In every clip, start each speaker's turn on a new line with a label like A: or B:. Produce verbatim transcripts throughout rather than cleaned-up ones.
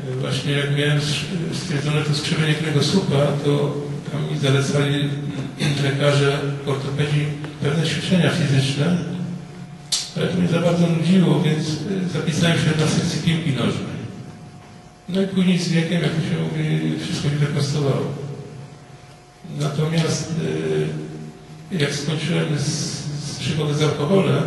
A: właśnie jak miałem stwierdzone to skrzywienie kręgosłupa, to tam mi zalecali lekarze, ortopedzi pewne ćwiczenia fizyczne, ale to mnie za bardzo nudziło, więc zapisałem się na sekcję piłki nożnej. No i później z wiekiem, jak to się mówi, wszystko się wyprostowało. Natomiast jak skończyłem z, z przygodę z alkoholem,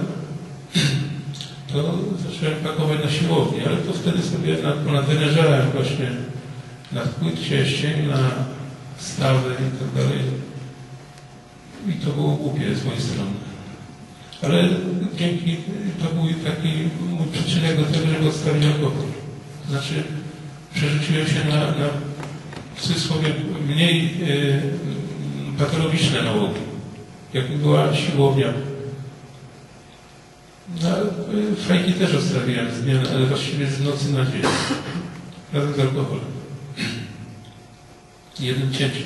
A: to zacząłem pakować na siłownię, ale to wtedy sobie nadwyrężałem właśnie na płyt sierścień, na stawy i tak dalej. I to było głupie z mojej strony. Ale dzięki, to był taki mój przyczynek do tego, żeby odstawić alkohol. Znaczy, przerzuciłem się na, na w cudzysłowie mniej y, patologiczne nałogi. Jak była siłownia. No, fajki też odstawiłem z dnia, ale właściwie z nocy na dzień. Razem z alkoholem. Jednym cięciem.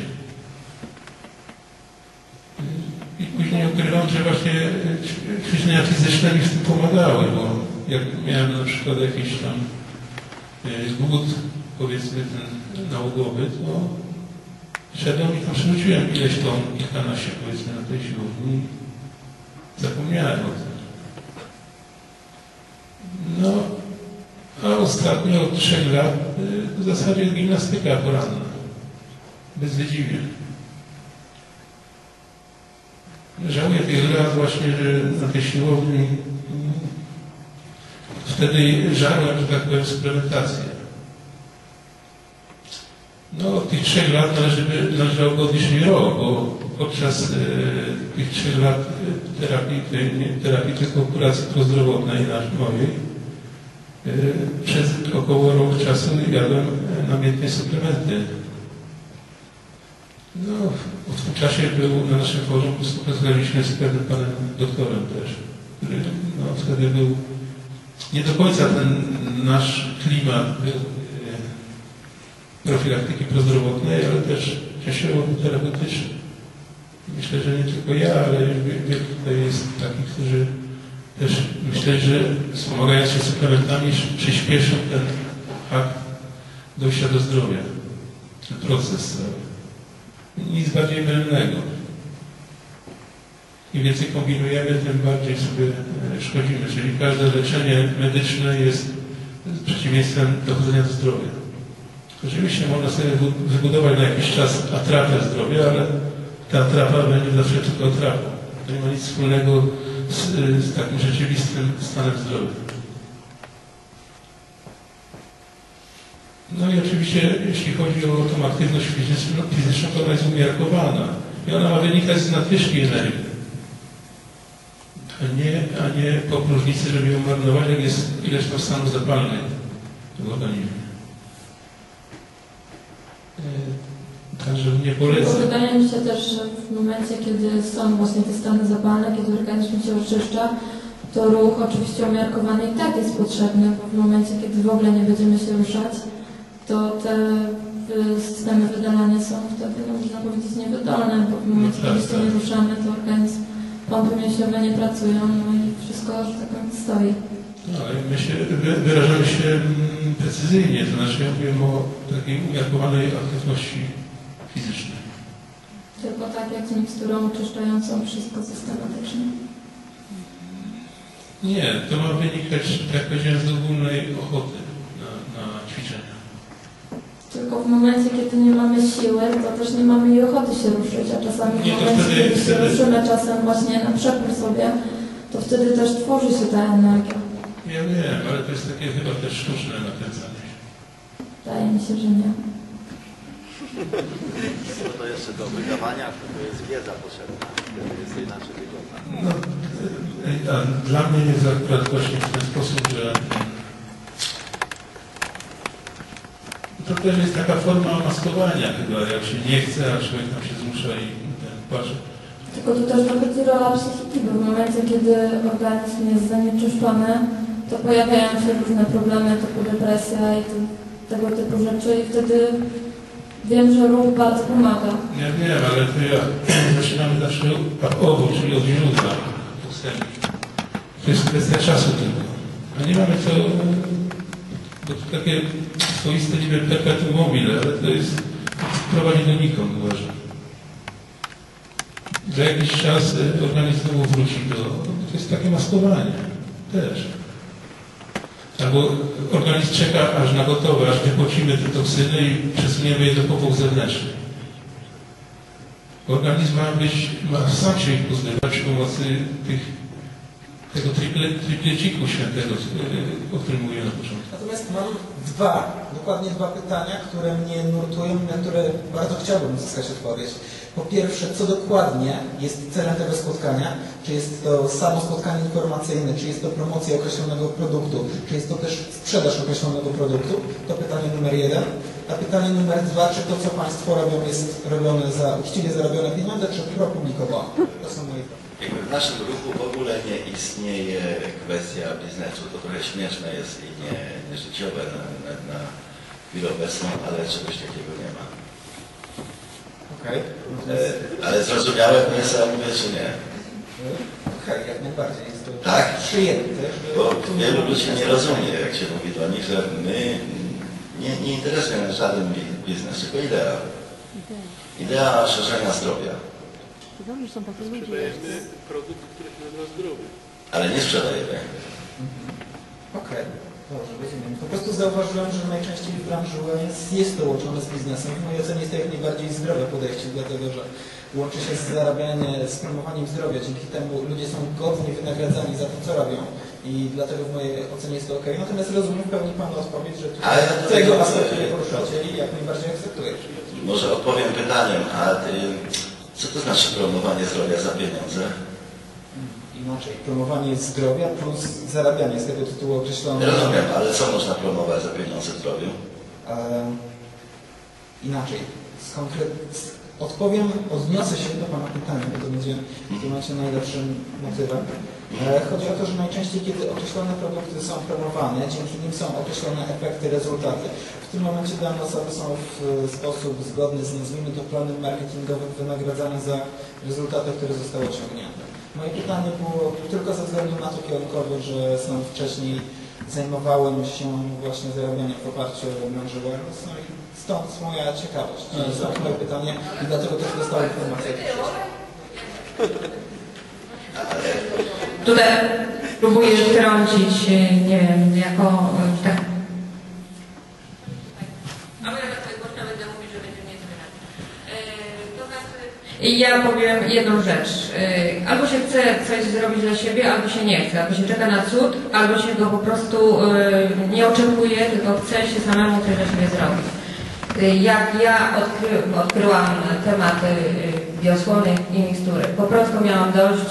A: I później ukrywam, że właśnie ćwiczenia fizyczne mi w tym pomagały, bo jak miałem na przykład jakiś tam głód, powiedzmy ten nałogowy, to szedłem i tam przerzuciłem ileś ton, kilkanaście powiedzmy na tej siłowni. Zapomniałem o tym. No, a ostatnio od trzech lat w zasadzie gimnastyka poranna. Bez wydziwień. Żałuję tych lat właśnie, że na tej siłowni wtedy żarłem, że tak powiem, suplementację. No, od tych trzech lat należy, należało go odliczyć rok, bo podczas e, tych trzech lat terapii, nie terapii, tylko kuracji prozdrowotnej mojej, e, przez około rok czasu jadłem namiętnie suplementy. No, w tym czasie był na naszym forum, współpracowaliśmy z pewnym panem doktorem też, który no, wtedy był nie do końca ten nasz klimat był profilaktyki prozdrowotnej, ale też częściowo terapeutyczny. Myślę, że nie tylko ja, ale wielu tutaj jest takich, którzy też myślę, że wspomagając się suplementami przyspieszą ten akt dojścia do zdrowia, ten proces cały. Nic bardziej mylnego. Im więcej kombinujemy, tym bardziej sobie szkodzimy. Czyli każde leczenie medyczne jest przeciwieństwem dochodzenia do zdrowia. Oczywiście można sobie wybudować na jakiś czas atrapę zdrowia, ale ta atrapa będzie zawsze tylko atrapą. To nie ma nic wspólnego z, z takim rzeczywistym stanem zdrowia. No i oczywiście, jeśli chodzi o tą aktywność fizyczną, fizyczną to ona jest umiarkowana. I ona ma wynikać z nadwyżki energii. A nie, a nie po próżnicy, żeby ją marnować, jak jest ileś tam stanów zapalnych w organizmie. Także nie polecam.
B: Wydaje mi się też, że w momencie, kiedy są właśnie te stany zapalne, kiedy organizm się oczyszcza, to ruch oczywiście umiarkowany i tak jest potrzebny, bo w momencie, kiedy w ogóle nie będziemy się ruszać, to te systemy wydalania są wtedy, no, można powiedzieć, niewydolne, bo w momencie, kiedy się nie ruszamy, to organizm, pompy mięśniowe nie pracują, no i wszystko, że tak powiem, stoi.
A: No, ale my się, wyrażamy się precyzyjnie, to znaczy ja mówię o takiej umiarkowanej aktywności fizycznej.
B: Tylko tak jak z miksturą oczyszczającą wszystko systematycznie.
A: Nie, to ma wynikać, jak powiedziałem, z ogólnej ochoty na, na ćwiczenia.
B: Tylko w momencie, kiedy nie mamy siły, to też nie mamy i ochoty się ruszyć, a czasami w momencie, wtedy, kiedy się ruszymy czasem właśnie na przepór sobie, to wtedy też tworzy się ta energia.
A: Ja wiem, ale to jest takie chyba też sztuczne nakręcanie się.
B: Wydaje mi się, że nie.
C: No to jeszcze do wydawania, to jest wiedza potrzebna, wtedy jest inaczej wygląda.
A: No, a dla mnie jest akurat właśnie w ten sposób, że to też jest taka forma maskowania chyba, jak się nie chce, a człowiek tam się zmusza i ten patrzy.
B: Tylko tu też dochodzi rola psychiki, bo w momencie, kiedy organizm jest zanieczyszczony, to pojawiają się różne problemy, typu depresja i te, tego typu rzeczy i wtedy wiem, że ruch bardzo pomaga.
A: Ja wiem, ale to ja zaczynamy zawsze od obu, czyli od źródła postępu. To jest kwestia czasu tylko. A nie mamy co, bo to takie swoiste niby perpetuum mobile, ale to jest prowadzi donikąd, uważam. Za jakiś czas organizm znowu wróci do... To jest takie maskowanie też. Albo organizm czeka aż na gotowe, aż wypłacimy te toksyny i przesuniemy je do powłok zewnętrznych. Organizm ma być, ma sam się ich pozbywać przy pomocy tych, tego triple, tripleciku świętego, o którym mówiłem na początku.
D: Natomiast mam dwa, dokładnie dwa pytania, które mnie nurtują i na które bardzo chciałbym uzyskać odpowiedź. Po pierwsze, co dokładnie jest celem tego spotkania? Czy jest to samo spotkanie informacyjne, czy jest to promocja określonego produktu, czy jest to też sprzedaż określonego produktu? To pytanie numer jeden. A pytanie numer dwa, czy to, co Państwo robią, jest robione za uczciwie zarobione pieniądze, czy pro publikowane? To są moje pytania.
C: W naszym ruchu w ogóle nie istnieje kwestia biznesu. To trochę śmieszne jest i nie, nieżyciowe na, na, na chwilę obecną, ale czegoś takiego nie ma.
D: Okej.
C: E, ale zrozumiałe jest, ja mówię, czy nie?
D: Okej, jak najbardziej. Jest to
C: Tak?
D: przyjęte.
C: Bo wielu ludzi nie rozumie, jak się mówi do nich, że my nie, nie interesuje nas żaden biznes, tylko idea. Idea szerzenia zdrowia.
E: Sprzedajemy produkty, które się nazywa zdrowie.
C: Ale nie sprzedajemy.
D: Okej, dobrze, rozumiem. Po prostu zauważyłem, że najczęściej w branży wellness jest to łączone z biznesem. W mojej ocenie jest to jak najbardziej zdrowe podejście, dlatego że łączy się z zarabianiem, z promowaniem zdrowia. Dzięki temu ludzie są godnie wynagradzani za to, co robią. I dlatego w mojej ocenie jest to okej. Natomiast rozumiem w pełni Pana odpowiedź, że tutaj tego aspektu nie poruszacie i jak najbardziej akceptuję.
C: Może odpowiem pytaniem, a ty, co to znaczy promowanie zdrowia za pieniądze?
D: Inaczej, promowanie zdrowia plus zarabianie z tego tytułu określone.
C: Rozumiem, ale co można promować za pieniądze w zdrowiu?
D: E, inaczej, z konkret... odpowiem, odniosę się do Pana pytania, bo to będzie w tym momencie najlepszym motywem. E, chodzi o to, że najczęściej, kiedy określone produkty są promowane, dzięki nim są określone efekty, rezultaty. W tym momencie dane osoby są w sposób zgodny z, nazwijmy to, planem marketingowym wynagradzane za rezultaty, które zostały osiągnięte. Moje pytanie było tylko ze względu na to kierunkowo, że sam wcześniej zajmowałem się właśnie zarabianiem w oparciu o branżę wellness, no i stąd moja ciekawość. Stąd moje pytanie i dlatego też dostałem informację.
F: Tutaj próbuję wtrącić, nie wiem, jako tak. A ja tak głośno będę mówić, że będzie mnie słychać. To znaczy, ja powiem jedną rzecz. Albo się chce coś zrobić dla siebie, albo się nie chce. Albo się czeka na cud, albo się go po prostu nie oczekuje, tylko chce się samemu coś dla siebie zrobić. Jak ja odkry, odkryłam tematy biosłony i mikstury, po prostu miałam dość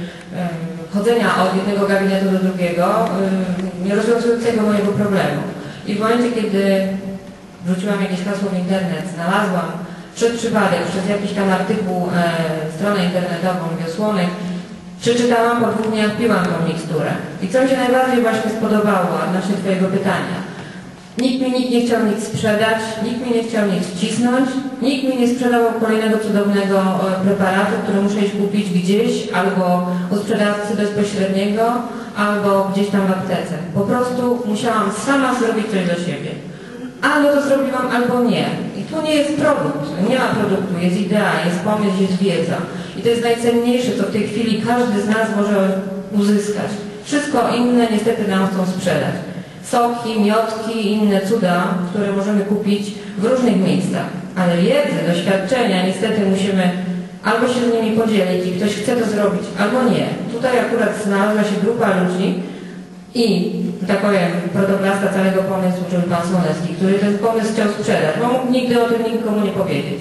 F: chodzenia od jednego gabinetu do drugiego, nie rozwiązującego mojego problemu. I w momencie, kiedy wrzuciłam jakieś hasło w internet, znalazłam przez przypadek, przez jakiś tam artykuł, e, stronę internetową biosłonek, przeczytałam, po dwóch dniach piłam tą miksturę. I co mi się najbardziej właśnie spodobało odnośnie Twojego pytania. Nikt mi nikt nie chciał nic sprzedać, nikt mi nie chciał nic wcisnąć, nikt mi nie sprzedawał kolejnego cudownego e, preparatu, który muszę iść kupić gdzieś, albo u sprzedawcy bezpośredniego, albo gdzieś tam w aptece. Po prostu musiałam sama zrobić coś dla siebie. Albo to zrobiłam, albo nie. I tu nie jest produkt, nie ma produktu, jest idea, jest pomysł, jest wiedza. I to jest najcenniejsze, co w tej chwili każdy z nas może uzyskać. Wszystko inne niestety nam chcą sprzedać. Soki, miotki i inne cuda, które możemy kupić w różnych miejscach. Ale wiedzę, doświadczenia niestety musimy albo się z nimi podzielić i ktoś chce to zrobić, albo nie. Tutaj akurat znalazła się grupa ludzi i, tak powiem, protoplasta całego pomysłu, czyli pan Słonecki, który ten pomysł chciał sprzedać, bo mógł nigdy o tym nikomu nie powiedzieć.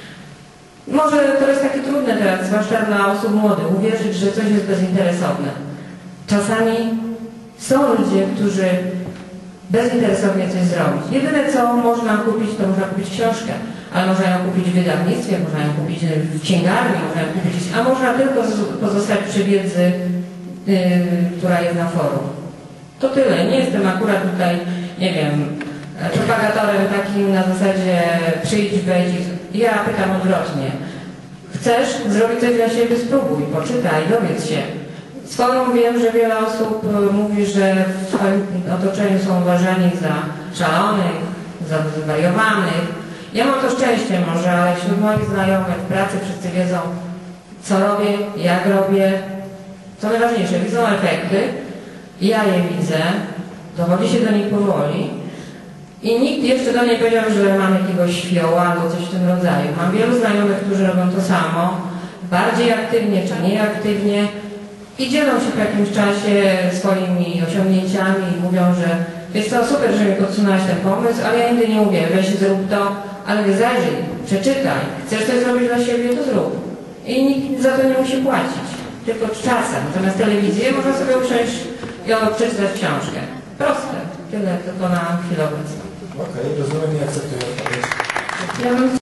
F: Może to jest takie trudne teraz, zwłaszcza dla osób młodych, uwierzyć, że coś jest bezinteresowne. Czasami są ludzie, którzy bezinteresownie coś zrobić. Jedyne, co można kupić, to można kupić książkę, ale można ją kupić w wydawnictwie, można ją kupić w księgarni, można ją kupić, a można tylko pozostać przy wiedzy, yy, która jest na forum. To tyle. Nie jestem akurat tutaj, nie wiem, propagatorem takim na zasadzie przyjdź, wejdź. Ja pytam odwrotnie. Chcesz zrobić coś dla siebie? Spróbuj, poczytaj, dowiedz się. Swoją wiem, że wiele osób mówi, że w swoim otoczeniu są uważani za szalonych, za zwariowanych. Ja mam to szczęście może, ale wśród moich znajomych w pracy wszyscy wiedzą, co robię, jak robię. Co najważniejsze, widzą efekty, ja je widzę, dochodzi się do nich powoli i nikt jeszcze do niej powiedział, że mam jakiegoś fioła albo coś w tym rodzaju. Mam wielu znajomych, którzy robią to samo, bardziej aktywnie czy mniej aktywnie i dzielą się po jakimś czasie swoimi osiągnięciami i mówią, że wiesz co, super, że mi podsunąłeś ten pomysł, ale ja nigdy nie mówię, weź zrób to, ale zajrzyj, przeczytaj, chcesz coś zrobić dla siebie, to zrób. I nikt za to nie musi płacić, tylko czasem. Natomiast telewizję można sobie usiąść i przeczytać książkę. Proste, tyle tylko na chwilę obecną.
D: Okej, rozumiem i akceptuję odpowiedź.
B: Ja bym